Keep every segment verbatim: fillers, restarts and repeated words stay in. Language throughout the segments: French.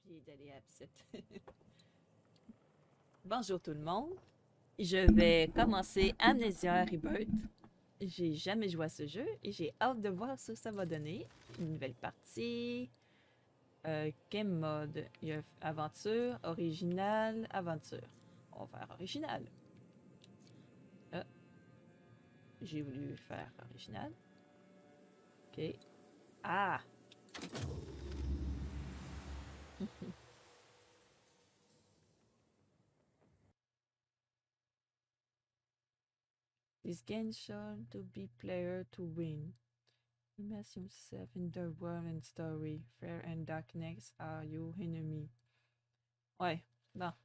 oublié d'aller à Upset. Bonjour tout le monde. Je vais commencer Amnesia Rebirth. J'ai jamais joué à ce jeu et j'ai hâte de voir ce que ça va donner. Une nouvelle partie. Euh, game mode. Il y a aventure, original, aventure. On va faire original. Ah. J'ai voulu faire original. Ok. Ah! This game should to be player to win. Immerse yourself in the world and story. Fear and darkness are your enemy. Ouais, bon.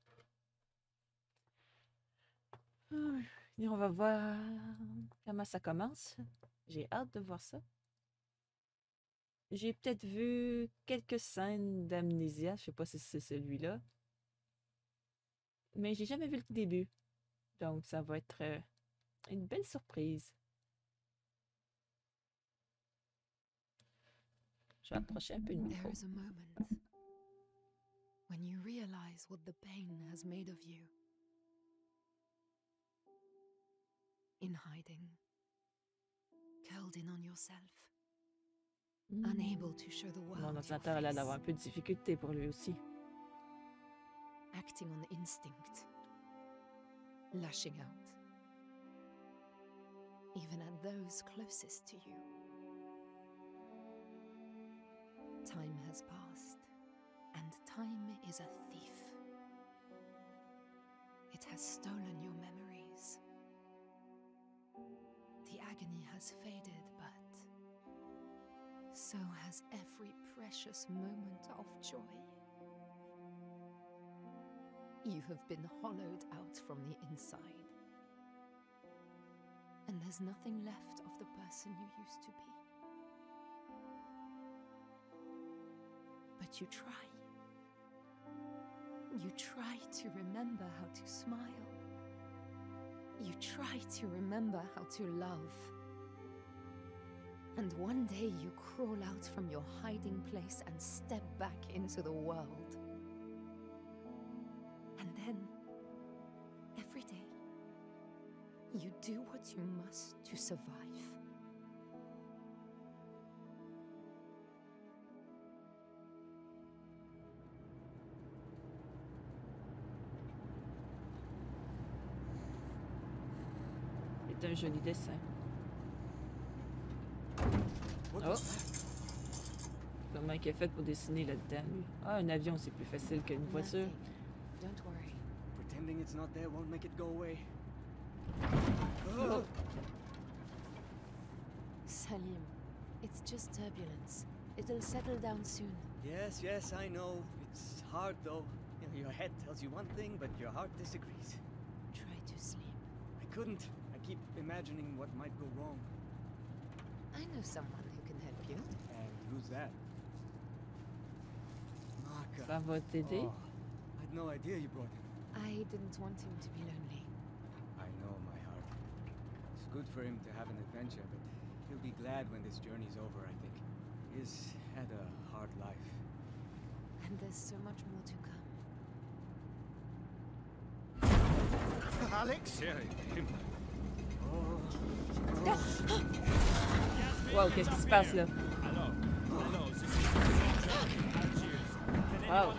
Et on va voir comment ça commence. J'ai hâte de voir ça. J'ai peut-être vu quelques scènes d'Amnesia. Je sais pas si c'est celui-là. Mais j'ai jamais vu le début. Donc ça va être euh, une belle surprise. Je vais approcher un peu le micro. There is a moment when you realize what the pain has made of you. In hiding, curled in on yourself, Mm. unable to show the world Mon your ordinateur a l'air d'avoir un face, peu de difficulté pour lui aussi. acting on instinct, lashing out, even at those closest to you. Time has passed, and time is a thief. It has stolen your memories. The agony has faded, but so has every precious moment of joy. You have been hollowed out from the inside, and there's nothing left of the person you used to be. But you try. You try to remember how to smile. You try to remember how to love. And one day you crawl out from your hiding place and step back into the world. And then, every day, you do what you must to survive. C'est un joli dessin. Oh! Comment il a fait pour dessiner là-dedans, lui? Ah, un avion, c'est plus facile qu'une voiture. Nothing. Don't worry. Pretending it's not there won't make it go away. Oh. Salim, it's just turbulence. It'll settle down soon. Yes, yes, I know. It's hard though. You know, your head tells you one thing, but your heart disagrees. Try to sleep. I couldn't. I keep imagining what might go wrong. I know someone who can help you. And who's that? Maka. Ça va t'aider? Oh, I had no idea you brought him. I didn't want him to be lonely. I know, my heart. It's good for him to have an adventure, but he'll be glad when this journey's over, I think. He's had a hard life. And there's so much more to come. Alex? Yeah, him. Wow, qu'est-ce qui se passe là? Wow.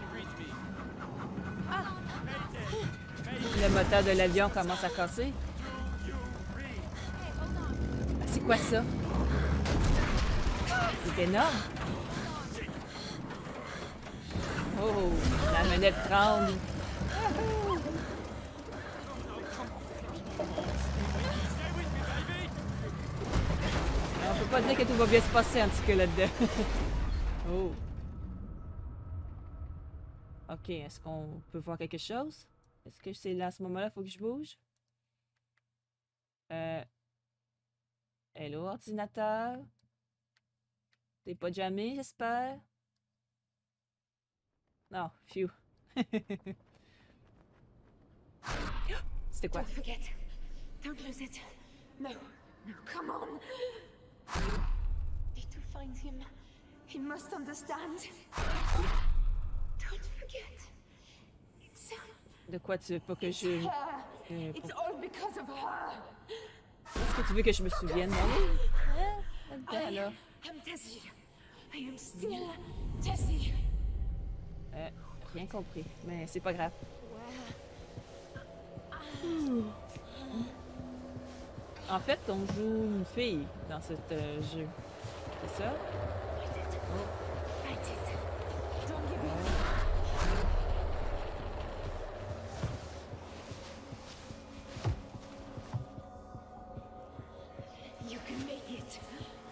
Le moteur de l'avion commence à casser. C'est quoi ça? C'est énorme. Oh, la manette tremble. On peut pas dire que tout va bien se passer en tout cas là-dedans. Oh. Ok, est-ce qu'on peut voir quelque chose? Est-ce que c'est là à ce moment-là, il faut que je bouge? Euh... Hello, ordinateur? T'es pas jamais, j'espère? Non, phew. C'était quoi? Don't forget. Don't lose it. No. No, come on. Need to find him. He must understand. Don't De quoi tu veux pas que je... Her. Euh, It's pour- all because of her. Est-ce que tu veux que je me souvienne, non? Hein? Là-dedans, là. I am Tessie. I am still Tessie. Euh, rien compris, mais c'est pas grave. Where? En fait, on joue une fille dans ce euh, jeu. C'est ça? Fight it. Oh. Fight it. Don't give in. You can make it.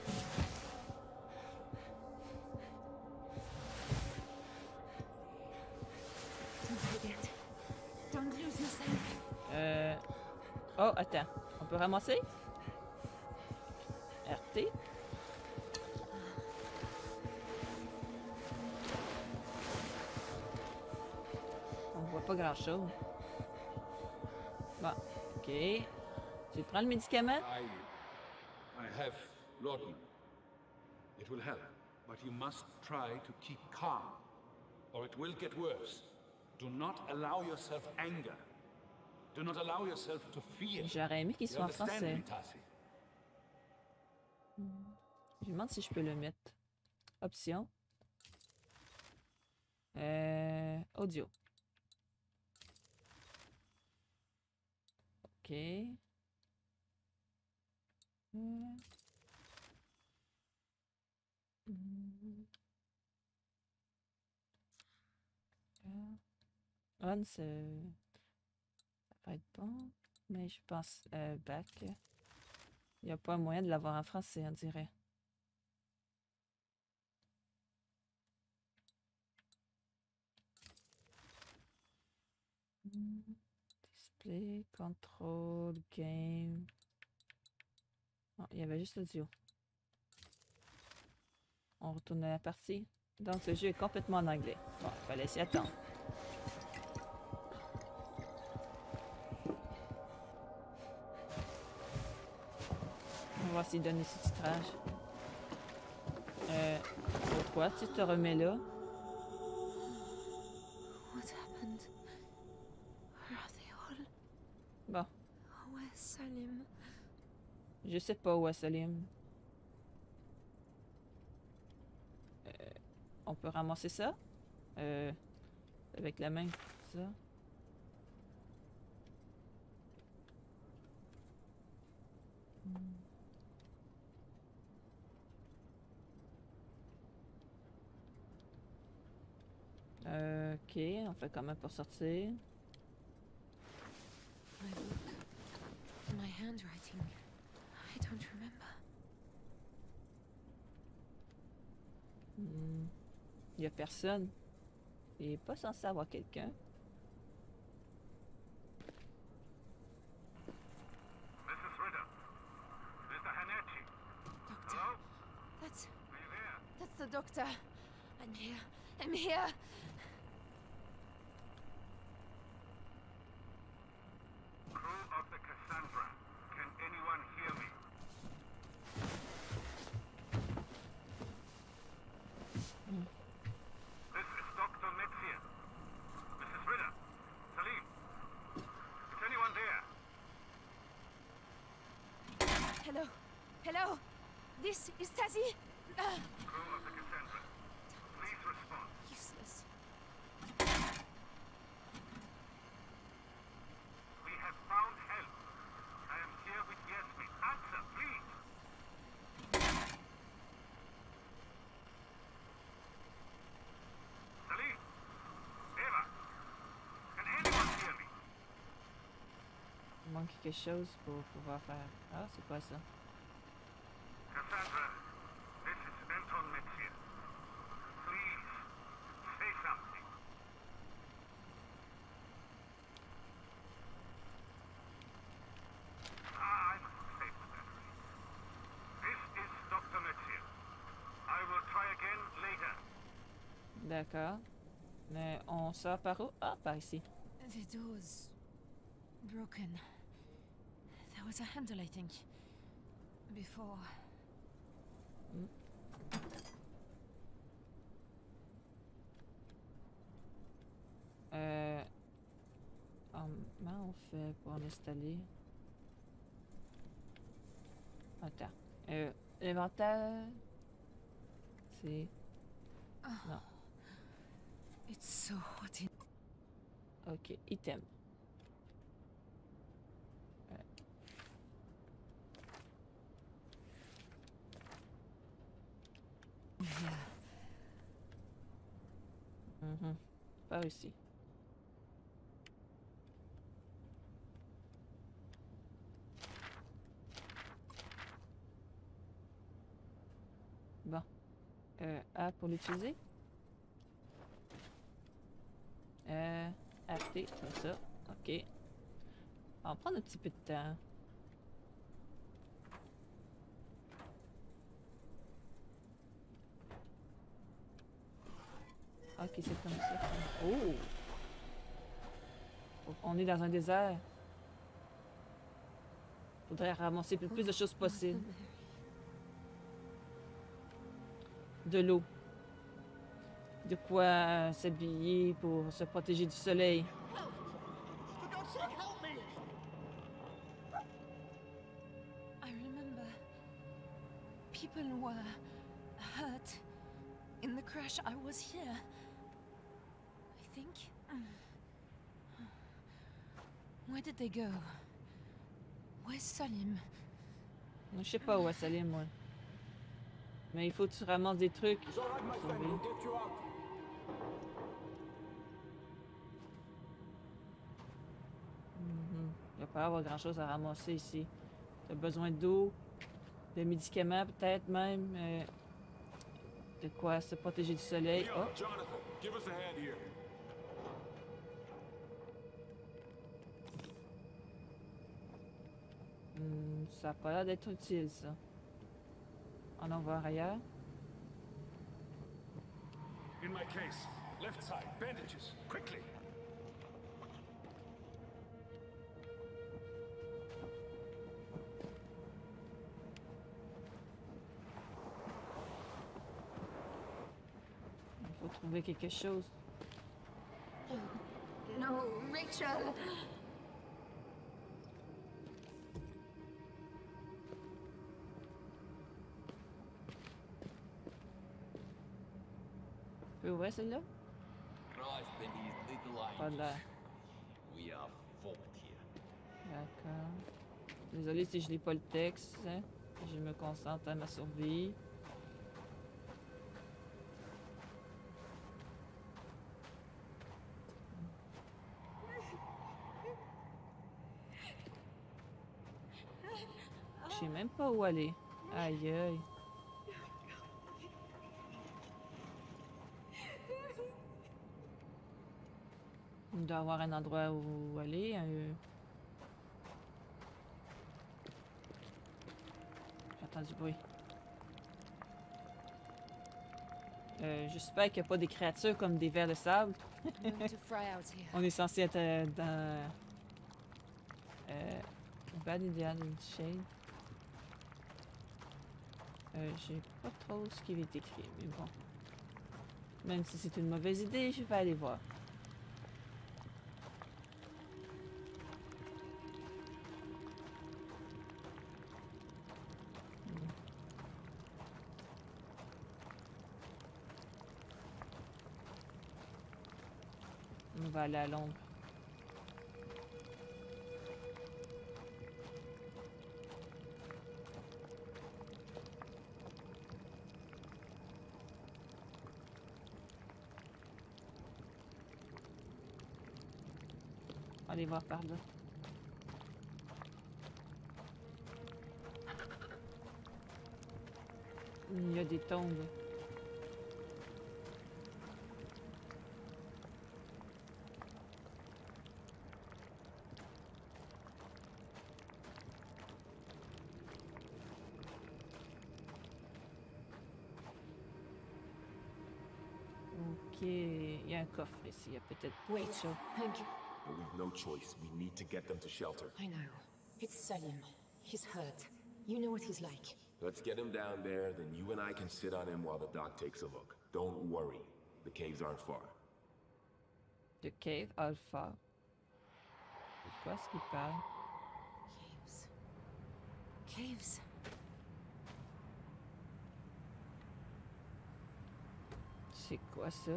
Don't forget. Don't lose yourself. Euh... Oh, attends. On peut ramasser? R T? On voit pas grand-chose. Bon, ok. Tu prends le médicament? I, I have laudanum. It will help, but you must try to keep calm, or it will get worse. Do not allow yourself anger. Do not allow yourself to fear. J'aurais aimé qu'il You soit en understand français. me, Tassi? Je me demande si je peux le mettre. Option. Euh, audio. Ok. Hmm. Hmm. On, c'est... Ça va être bon. Mais je pense... Euh, back. Il n'y a pas moyen de l'avoir en français, on dirait. Hmm. Display, control, game. Non, il y avait juste l'audio. On retourne à la partie. Donc, le jeu est complètement en anglais. Bon, il fallait s'y attendre. On va voir s'il donne les sous-titrages. Euh, pourquoi tu te remets là? What happened? Where are they all? Bon, Where's Salim? je sais pas où est Salim. Euh, on peut ramasser ça? Euh, avec la main, ça. Euh, ok, on fait comment pour sortir? My book. My handwriting. I don't remember. Hmm. Il y a personne. Il est pas censé avoir quelqu'un. Missus Ritter. Mister Hanechi. Doctor. Hello? That's Are you there? that's the doctor. I'm here. I'm here. Crew of the Cassandra. Can anyone hear me? This is Doctor Metzia. Missus Ritter. Salim. Is anyone there? Hello. Hello. This is Tassie. Ah, Crew of the Cassandra. Please respond. useless. We have found help. I am here with Yasmin. Answer, please. Salim. Eva. Can anyone hear me? Il manque quelque chose pour pouvoir faire. Ah, c'est quoi ça? Cassandra, this is Anton Metzia. Please, say something. Ah, I must save the battery. This is Doctor Metzia. I will try again later. D'accord. Mais on sort par où? Ah, par ici. The door's broken. There was a handle, I think. Before. Euh... Comment on fait pour en installer? Attends. Euh, l'inventaire... C'est... Non. It's so hot in. Ok, item. Ouais. Yeah. Mhm. Pas réussi. Bon. Euh, A pour l'utiliser. Euh, acheter, comme ça. Ok. On va prendre un petit peu de temps. Ok, c'est comme ça. Oh! On est dans un désert. Faudrait ramasser le plus de choses possible. De l'eau. De quoi s'habiller pour se protéger du soleil. For God's sake, help me! I remember people were hurt in the crash. I was here. I think. Where did they go? Where's Salim? Je sais pas où est Salim, moi. Mais il faut que tu ramasses des trucs. It's all right, my friend. We'll get you out. Mhm. Il va pas y avoir grand chose à ramasser ici. Tu as besoin d'eau, de médicaments peut-être même. euh, de quoi se protéger du soleil. Leo, Oh! Jonathan, give us a hand here. Hmm, ça a pas l'air d'être utile, ça. On en voir ailleurs. In my case, left side, bandages, quickly. Il faut trouver quelque chose. No, Rachel. Tu peux ouvrir celle-là? Christ and his little Pas de angels. l'air. We are fucked here. D'accord. Désolé si je lis pas le texte. Hein. Je me concentre à ma survie. Je sais même pas où aller. Aïe aïe. Il doit y avoir un endroit où aller. un- J'entends du bruit. Euh, J'espère qu'il n'y a pas des créatures comme des vers de sable. No to fry out here. On est censé être euh, dans... Euh... Bad Indian Shade. Euh, j'ai pas trop ce qui est écrit, mais bon. Même si c'est une mauvaise idée, je vais aller voir. Hmm. On va aller à l'ombre. Allez voir par là. Il y a des tombes. Ok, il y a un coffre ici. Il y a peut-être Wait, autre chose. thank you. But we've no choice. We need to get them to shelter. I know. It's Salim. He's hurt. You know what he's like. Let's get him down there, then you and I can sit on him while the doc takes a look. Don't worry. The caves aren't far. The Cave Alpha. quoi ce qu'il parle? Caves. Caves. C'est quoi ça?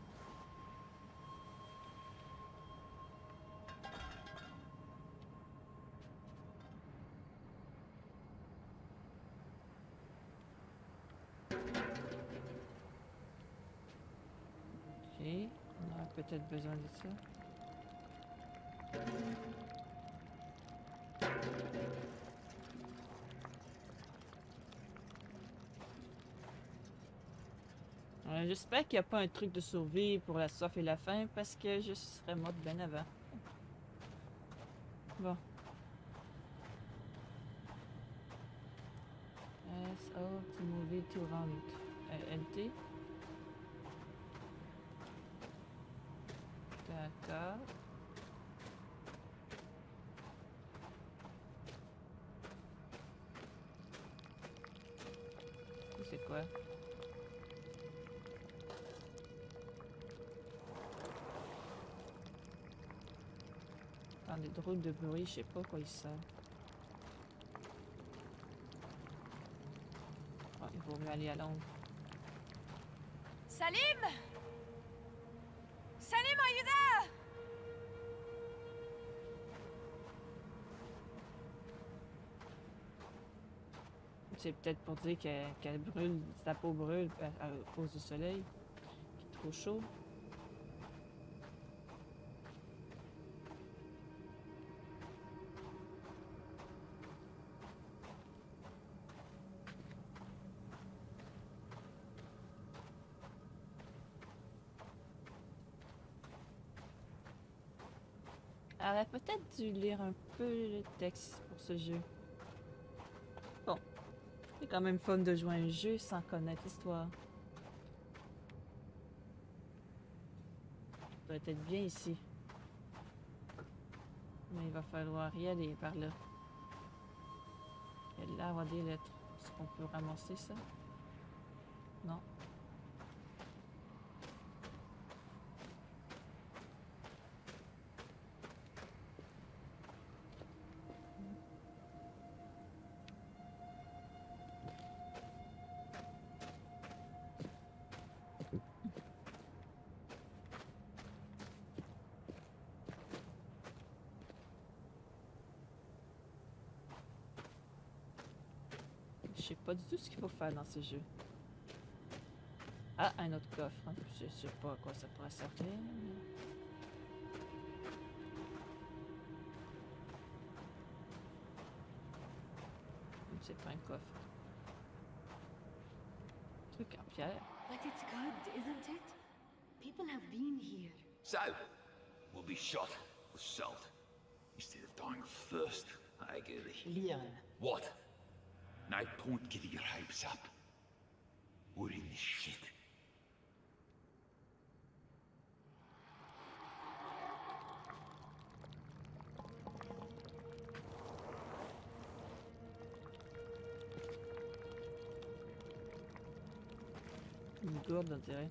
Ok, on a peut-être besoin de ça. Euh, J'espère qu'il n'y a pas un truc de survie pour la soif et la faim parce que je serais morte bien avant. Bon. S O to move it to round euh, L T. D'accord. C'est quoi? Dans des drôles de bruit, je sais pas quoi ils savent. Oh, il vaut mieux aller à l'ombre. Salim! Salim, are you there? C'est peut-être pour dire qu'elle qu'elle brûle, sa peau brûle à, à cause du soleil, qui est trop chaud. Elle aurait peut-être dû lire un peu le texte pour ce jeu. Bon, c'est quand même fun de jouer à un jeu sans connaître l'histoire. Ça doit être bien ici. Mais il va falloir y aller par là. Il y a là avoir des lettres. Est-ce qu'on peut ramasser ça? Non. Je sais pas du tout ce qu'il faut faire dans ce jeu. Ah, un autre coffre. Hein. Je sais pas à quoi ça pourrait servir. Mais... c'est pas un coffre. Truc en pierre. But it's good, isn't it? People have been here. So, we'll be shot with salt instead of dying of thirst. I agree. Leon. What? No point getting your hopes up. We're in this shit. Une gourde, on dirait.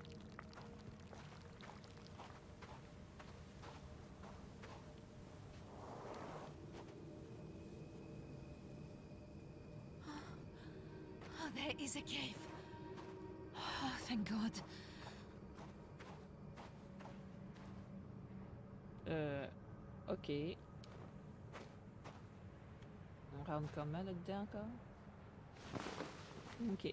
Oh, there is a cave. Oh, thank God. Euh... Ok. On rentre comment là-dedans encore? Ok.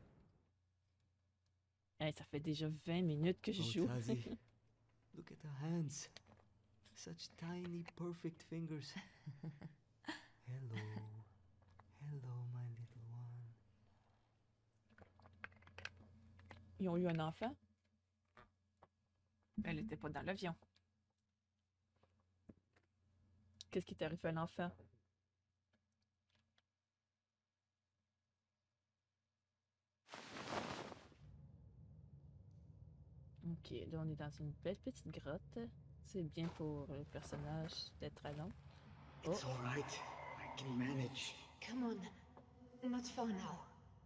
Hey, ça fait déjà vingt minutes que je Oh, joue. Tazzy, look at the hands. Such tiny, perfect fingers. Hello. Hello, my little one. Ils ont eu un enfant? Elle était pas dans l'avion. Qu'est-ce qui t'est arrivé à l'enfant? Ok, là on est dans une belle petite grotte. C'est bien pour le personnage d'être à l'ombre. Oh. It's all right. I can manage. Come on. Not for now.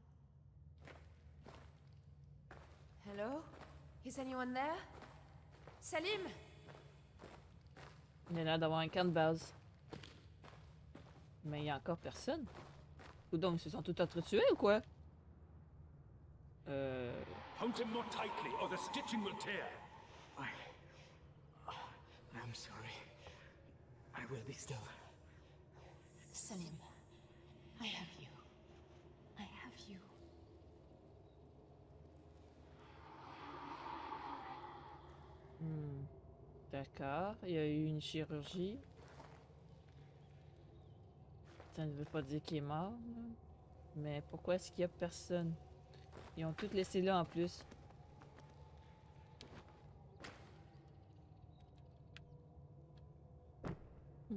Hello? Is anyone there? Salim? Il a l'air d'avoir un camp de base. Mais il y a encore personne. Ou donc, ils se sont tous entretués ou quoi? Euh... Hold him more tightly, or the stitching will tear. I... I'm sorry. I will be still. Salim, I have you. I have you. Hmm. D'accord, il y a eu une chirurgie. Ça ne veut pas dire qu'il est mort, là. Mais pourquoi est-ce qu'il y a personne? Ils ont tout laissé là en plus. Hmm.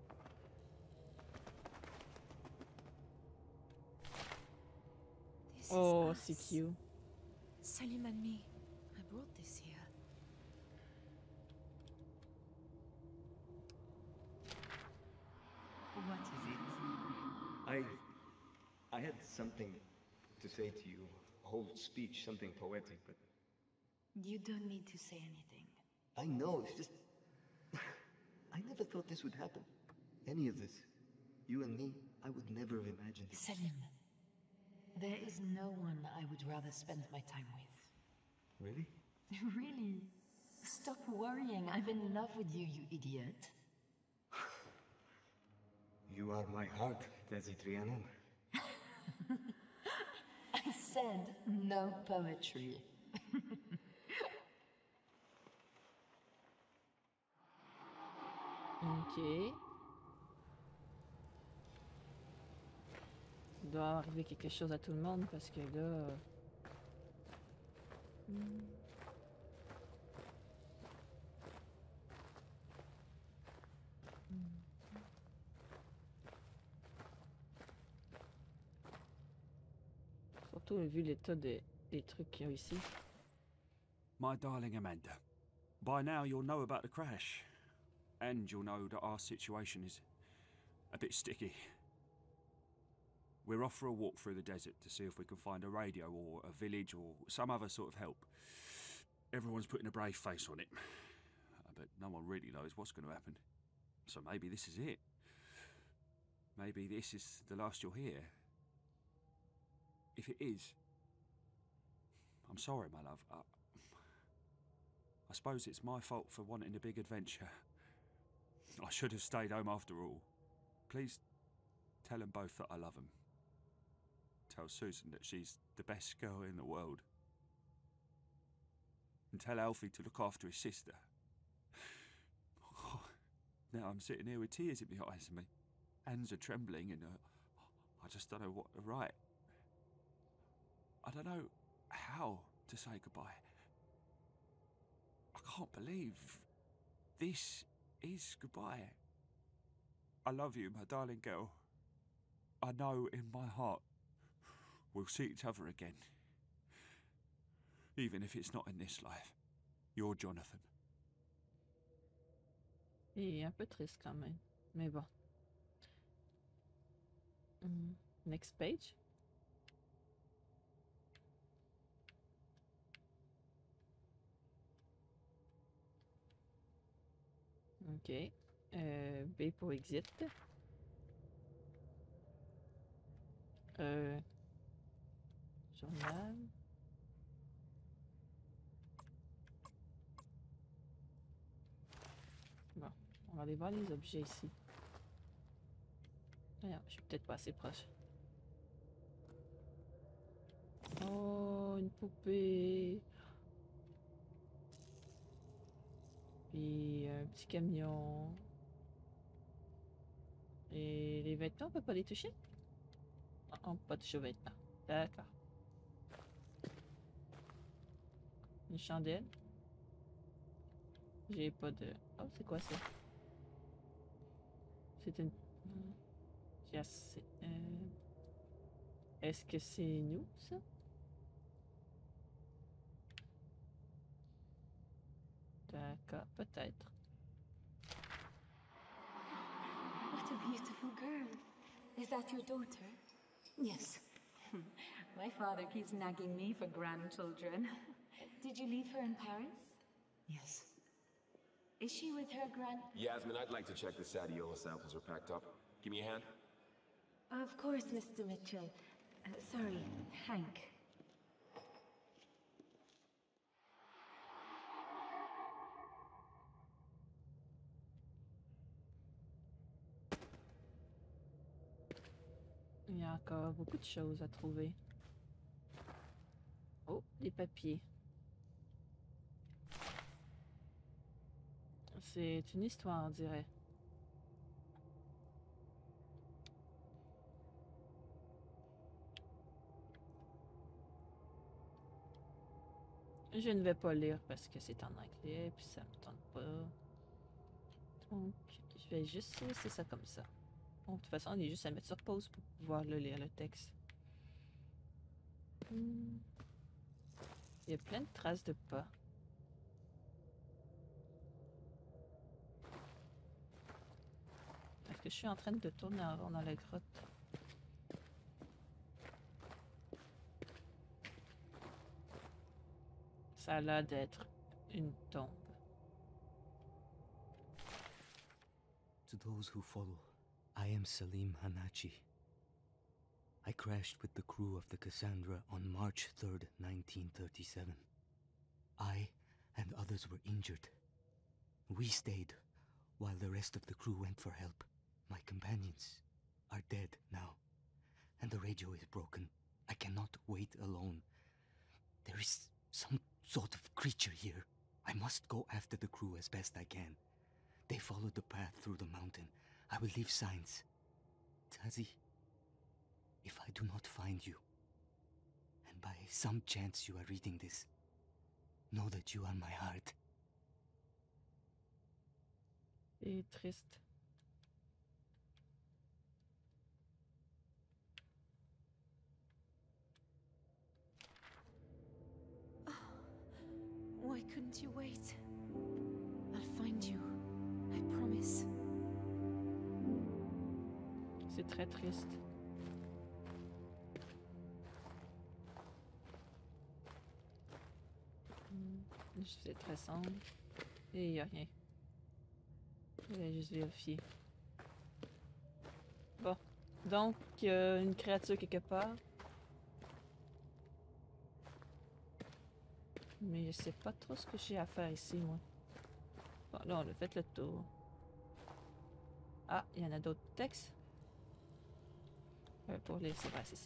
This Oh, is c'est us. cute. Salim and me. I brought this here. What is it? I... I had something to say to you. A whole speech, something poetic, but... You don't need to say anything. I know, it's just... I never thought this would happen. Any of this. You and me, I would never have imagined it. Salim, there is no one I would rather spend my time with. Really? Really? Stop worrying. I'm in love with you, you idiot. You are my heart, Desi Trianon. I said no poetry. Ok. Il doit arriver quelque chose à tout le monde parce que là... euh, hmm. Surtout vu l'état de- des trucs qu'il y a ici. My darling Amanda, by now you'll know about the crash. And you'll know that our situation is a bit sticky. We're off for a walk through the desert to see if we can find a radio or a village or some other sort of help. Everyone's putting a brave face on it, but no one really knows what's going to happen. So maybe this is it. Maybe this is the last you'll hear. If it is, I'm sorry, my love. I, I suppose it's my fault for wanting a big adventure. I should have stayed home after all. Please tell them both that I love them. Tell Susan that she's the best girl in the world. And tell Alfie to look after his sister. Oh, now I'm sitting here with tears in my eyes and my hands are trembling and uh, I just don't know what to write. I don't know how to say goodbye. I can't believe this is goodbye. I love you, my darling girl. I know in my heart we'll see each other again. Even if it's not in this life. You're Jonathan. Il est un peu triste quand même. Mais bon. Hmm. Next page. Ok. Euh, B pour exit. Euh, journal. Bon, on va aller voir les objets ici. Regarde, je suis peut-être pas assez proche. Oh, une poupée. Puis un petit camion. Et les vêtements, on peut pas les toucher? Ah, on peut pas toucher aux vêtements. D'accord. Une chandelle. J'ai pas de... Oh, c'est quoi ça? C'est une... Yes. Euh... Est-ce que c'est nous, ça? D'accord, peut-être. What a beautiful girl. Is that your daughter? Yes. My father keeps nagging me for grandchildren. Did you leave her in Paris? Yes. Is she with her grand... Yasmin, I'd like to check the Sadiola samples are packed up. Give me a hand. Of course, Mister Mitchell. Uh, sorry, Hank. Il y a encore beaucoup de choses à trouver. Oh, des papiers. C'est une histoire, on dirait. Je ne vais pas lire parce que c'est en anglais, puis ça me tente pas. Donc, je vais juste laisser ça comme ça. Bon, de toute façon, on est juste à mettre sur pause pour pouvoir le lire, le texte. Hmm. Il y a plein de traces de pas. Est-ce que je suis en train de tourner en rond dans la grotte? Ça a l'air d'être une tombe. To those who follow, I am Salim Hanachi. I crashed with the crew of the Cassandra on March third, nineteen thirty-seven. I and others were injured. We stayed, while the rest of the crew went for help. My companions are dead now, and the radio is broken. I cannot wait alone. There is some sort of creature here. I must go after the crew as best I can. They followed the path through the mountain. I will leave signs. Tazi, if I do not find you, and by some chance you are reading this, know that you are my heart. C'est triste. Why couldn't you wait? I'll find you. I promise. C'est très triste. Hmm. C'est très sombre. Et il n'y a rien. Je vais juste vérifier. Bon. Donc, il y a une créature quelque part. Mais je sais pas trop ce que j'ai à faire ici, moi. Bon, là, on a fait le tour. Ah, il y en a d'autres textes. Euh, pour les... C'est vrai, c'est ça.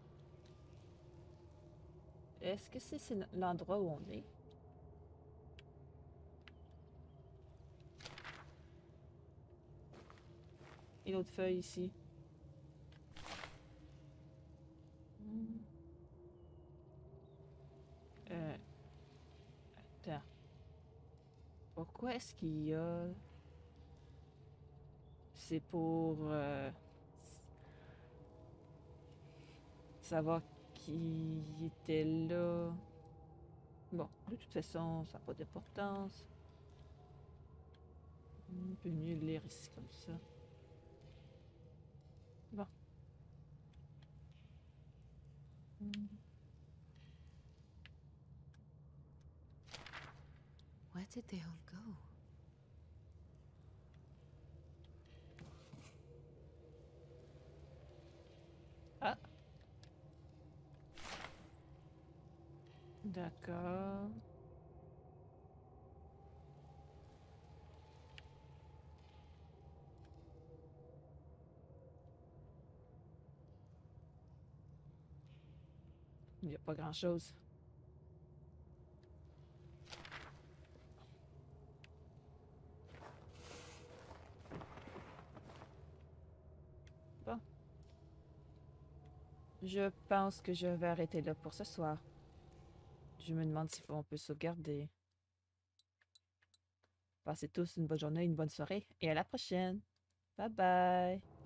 Est-ce que c'est l'endroit où on est? Et l'autre feuille ici. Hmm. Euh... Attends. Pourquoi est-ce qu'il y a... C'est pour... Euh... savoir qui était là. Bon, de toute façon, ça n'a pas d'importance. On peut mieux lire ici comme ça. Bon. Hmm. Where did they all go? Ah. D'accord. Il n'y a pas grand-chose. Bon. Je pense que je vais arrêter là pour ce soir. Je me demande si on peut sauvegarder. Passez tous une bonne journée, une bonne soirée et à la prochaine. Bye bye.